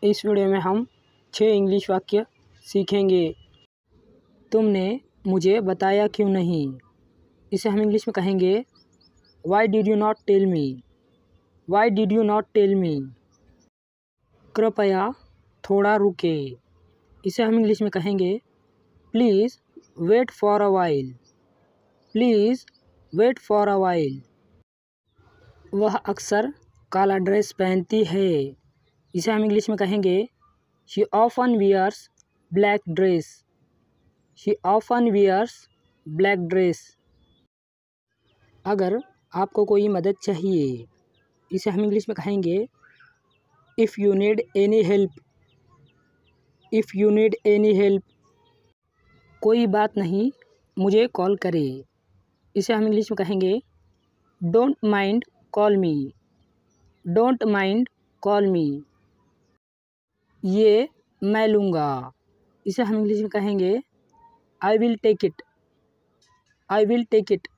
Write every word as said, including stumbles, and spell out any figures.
इस वीडियो में हम छः इंग्लिश वाक्य सीखेंगे। तुमने मुझे बताया क्यों नहीं? इसे हम इंग्लिश में कहेंगे why did you not tell me? Why did you not tell me? कृपया थोड़ा रुके। इसे हम इंग्लिश में कहेंगे please wait for a while. Please wait for a while. वह अक्सर काला ड्रेस पहनती है। इसे हम इंग्लिश में कहेंगे she often wears black dress. She often wears black dress. अगर आपको कोई मदद चाहिए, इसे हम इंग्लिश में कहेंगे if you need any help. If you need any help. कोई बात नहीं, मुझे कॉल करे। इसे हम इंग्लिश में कहेंगे don't mind call me. Don't mind call me. ये मैं लूँगा। इसे हम इंग्लिश में कहेंगे I will take it. I will take it.